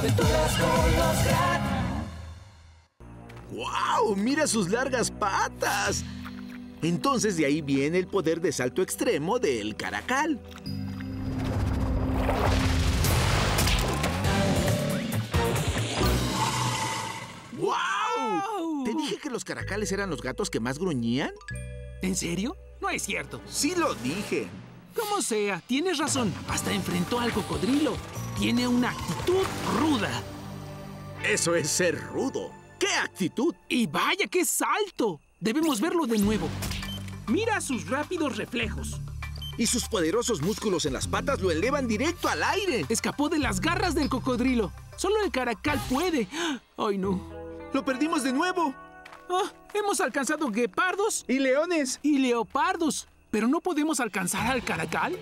Aventuras con los cracks. ¡Guau! ¡Mira sus largas patas! Entonces de ahí viene el poder de salto extremo del caracal. ¡Guau! ¿Te dije que los caracales eran los gatos que más gruñían? ¿En serio? No es cierto. Sí lo dije. Como sea, tienes razón. Hasta enfrentó al cocodrilo. Tiene una actitud ruda. Eso es ser rudo. ¡Qué actitud! ¡Y vaya qué salto! Debemos verlo de nuevo. Mira sus rápidos reflejos. Y sus poderosos músculos en las patas lo elevan directo al aire. Escapó de las garras del cocodrilo. Solo el caracal puede. ¡Ay, no! ¡Lo perdimos de nuevo! Hemos alcanzado guepardos ¡Y leones! y leopardos. ¿Pero no podemos alcanzar al caracal?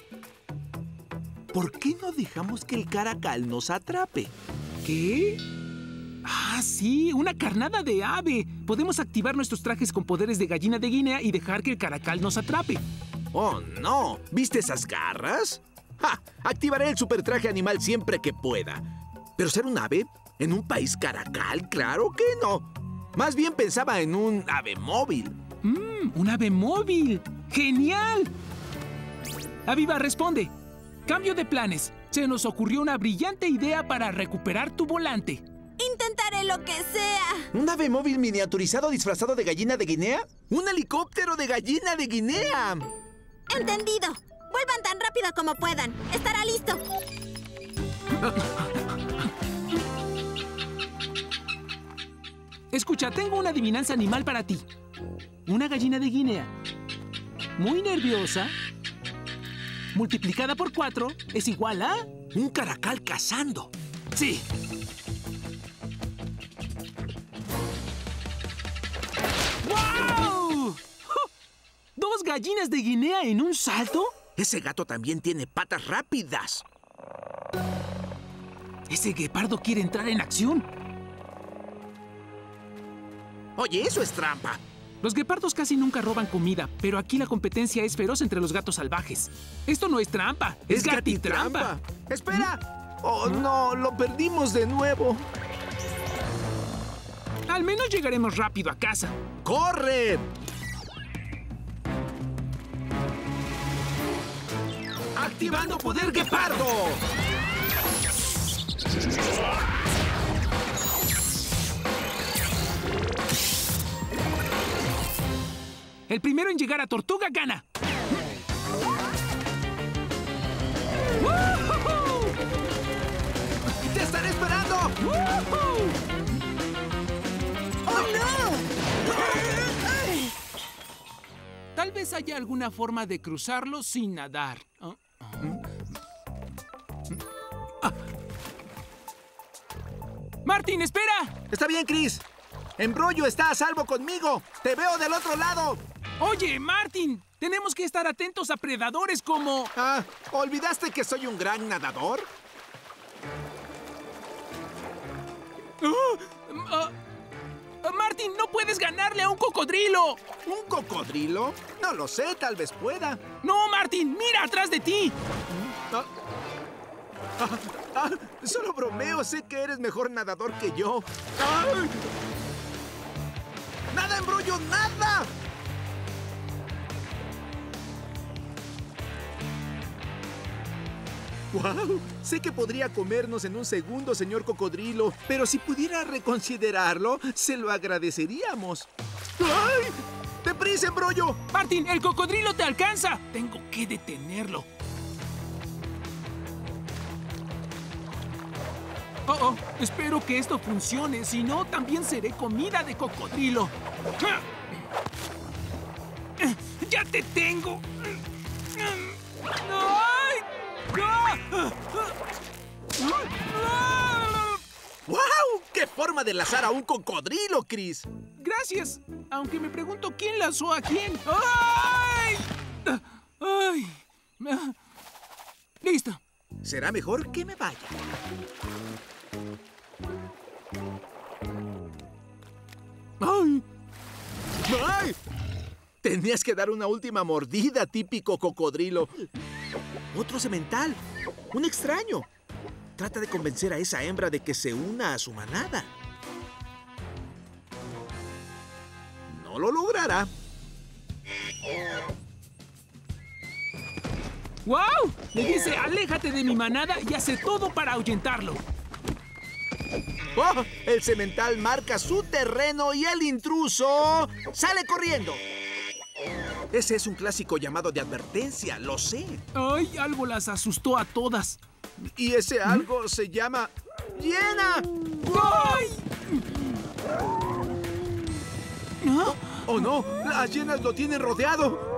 ¿Por qué no dejamos que el caracal nos atrape? ¿Qué? Ah, sí, una carnada de ave. Podemos activar nuestros trajes con poderes de gallina de Guinea y dejar que el caracal nos atrape. ¡Oh, no! ¿Viste esas garras? ¡Ja! Activaré el supertraje animal siempre que pueda. ¿Pero ser un ave? ¿En un país caracal? ¡Claro que no! Más bien pensaba en un ave móvil. ¡Un ave móvil! ¡Genial! Aviva, responde. Cambio de planes. Se nos ocurrió una brillante idea para recuperar tu volante. Intentaré lo que sea. ¿Un ave móvil miniaturizado disfrazado de gallina de Guinea? ¡Un helicóptero de gallina de Guinea! Entendido. Vuelvan tan rápido como puedan. Estará listo. Escucha, tengo una adivinanza animal para ti. Una gallina de Guinea, muy nerviosa, multiplicada por 4 es igual a... ¡Un caracal cazando! ¡Sí! ¡Wow! ¿Dos gallinas de Guinea en un salto? Ese gato también tiene patas rápidas. Ese guepardo quiere entrar en acción. Oye, eso es trampa. Los guepardos casi nunca roban comida, pero aquí la competencia es feroz entre los gatos salvajes. Esto no es trampa, es gatitrampa. ¡Espera! ¡Oh, no! ¡Lo perdimos de nuevo! Al menos llegaremos rápido a casa. ¡Corre! ¡Activando poder guepardo! El primero en llegar a Tortuga gana. ¡Woohoo! ¡Te estaré esperando! ¡Woohoo! ¡Oh, no! Tal vez haya alguna forma de cruzarlo sin nadar. ¡Martín, espera! Está bien, Chris. Embrollo está a salvo conmigo. ¡Te veo del otro lado! Oye, Martín, tenemos que estar atentos a predadores como... ¿Olvidaste que soy un gran nadador? Martín, no puedes ganarle a un cocodrilo. ¿Un cocodrilo? No lo sé, tal vez pueda. No, Martín, mira atrás de ti. Solo bromeo, sé que eres mejor nadador que yo. ¡Ay! ¡Nada, Embrollo, nada! ¡Wow! Sé que podría comernos en un segundo, señor cocodrilo, pero si pudiera reconsiderarlo, se lo agradeceríamos. ¡Ay! ¡Deprisa, Embrollo! Martín, el cocodrilo te alcanza. Tengo que detenerlo. Oh, espero que esto funcione, si no, también seré comida de cocodrilo. ¡Ya te tengo! ¡Ay! ¡Wow! ¡Qué forma de lazar a un cocodrilo, Chris! Gracias, aunque me pregunto quién lazó a quién. ¡Ay! ¡Ay! Listo. Será mejor que me vaya. ¡Ay! ¡Ay! Tenías que dar una última mordida, típico cocodrilo. Otro semental. Un extraño. Trata de convencer a esa hembra de que se una a su manada. No lo logrará. ¡Wow! Le dice, aléjate de mi manada y hace todo para ahuyentarlo. ¡Oh! El semental marca su terreno y el intruso sale corriendo. Ese es un clásico llamado de advertencia, lo sé. ¡Ay! Algo las asustó a todas. Y ese algo se llama hiena. ¡Ay! ¿Ah? ¡Oh, no! ¡Las hienas lo tienen rodeado!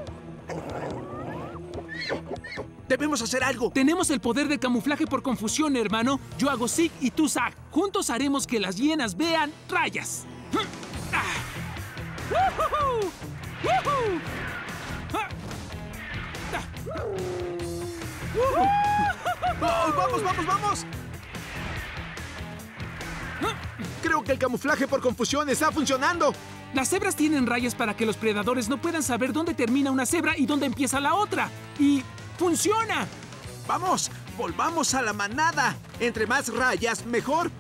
¡Debemos hacer algo! Tenemos el poder de camuflaje por confusión, hermano. Yo hago zig y tú zag. Juntos haremos que las hienas vean rayas. ¡Ah! ¡Woohoo! ¡Woohoo! ¡Ah! ¡Ah! ¡Woohoo! ¡Oh, vamos, vamos, vamos! Creo que el camuflaje por confusión está funcionando. Las cebras tienen rayas para que los predadores no puedan saber dónde termina una cebra y dónde empieza la otra. ¡Y funciona! ¡Vamos! ¡Volvamos a la manada! Entre más rayas, mejor.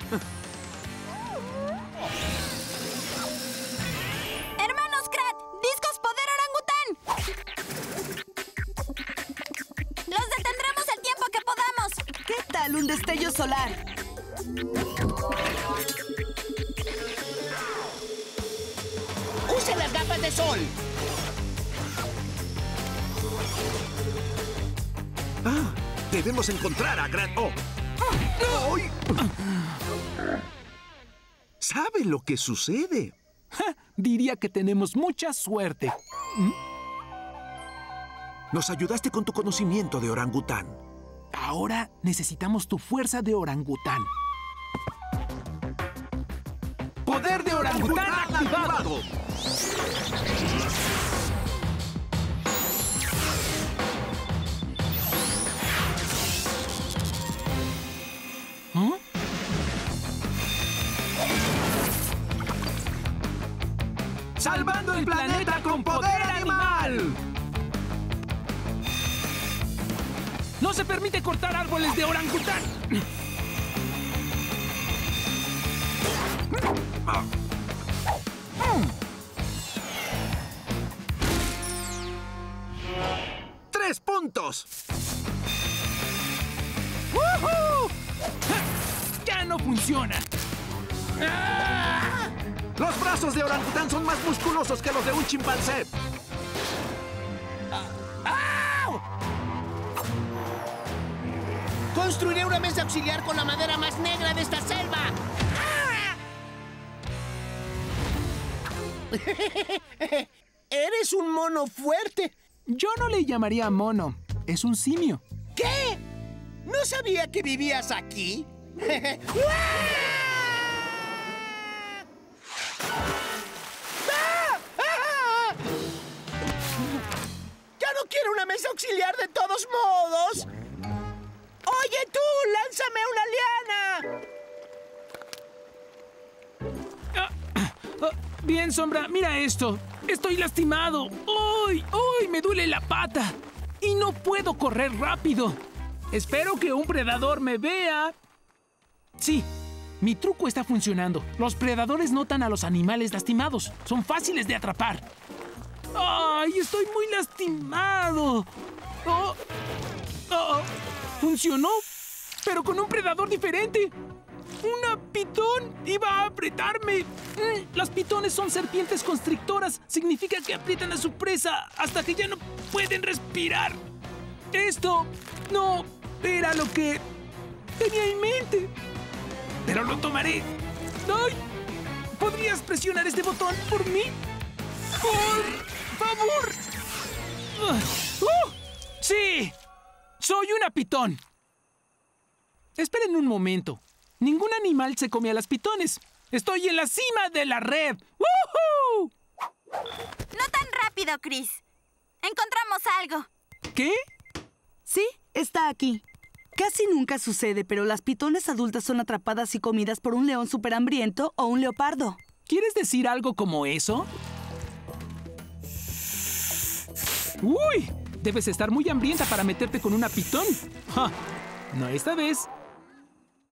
¡Hermanos Krat! ¡Discos Poder Orangután! ¡Los detendremos el tiempo que podamos! ¿Qué tal un destello solar? ¡Use las gafas de sol! Ah, debemos encontrar a Gran O. ¡Ay! ¿Sabe lo que sucede? Diría que tenemos mucha suerte. Nos ayudaste con tu conocimiento de orangután. Ahora necesitamos tu fuerza de orangután. ¡Poder de orangután activado! ¿Ah? ¡Salvando el planeta con poder animal! ¡No se permite cortar árboles de orangután! ¡3 puntos! ¡Woohoo! ¡Ya no funciona! ¡Ah! Los brazos de orangután son más musculosos que los de un chimpancé. ¡Au! Construiré una mesa auxiliar con la madera más negra de esta selva. ¡Ah! Eres un mono fuerte. Yo no le llamaría mono. Es un simio. ¿Qué? ¿No sabía que vivías aquí? ¡Ya no quiero una mesa auxiliar de todos modos! ¡Oye tú! ¡Lánzame una liana! Bien, Sombra, mira esto. Estoy lastimado. ¡Uy! ¡Uy! Me duele la pata. Y no puedo correr rápido. Espero que un predador me vea. Sí, mi truco está funcionando. Los predadores notan a los animales lastimados. Son fáciles de atrapar. ¡Ay! Estoy muy lastimado. Oh, oh, funcionó, pero con un predador diferente. ¡Una pitón! ¡Iba a apretarme! Las pitones son serpientes constrictoras. Significa que aprietan a su presa hasta que ya no pueden respirar. Esto no era lo que tenía en mente. Pero lo tomaré. ¡Ay! ¿Podrías presionar este botón por mí? ¡Por favor! ¡Sí! ¡Soy una pitón! Esperen un momento. Ningún animal se come a las pitones. ¡Estoy en la cima de la red! ¡Woohoo! No tan rápido, Chris. Encontramos algo. ¿Qué? Sí, está aquí. Casi nunca sucede, pero las pitones adultas son atrapadas y comidas por un león superhambriento o un leopardo. ¿Quieres decir algo como eso? ¡Uy! Debes estar muy hambrienta para meterte con una pitón. ¡Ja! No esta vez.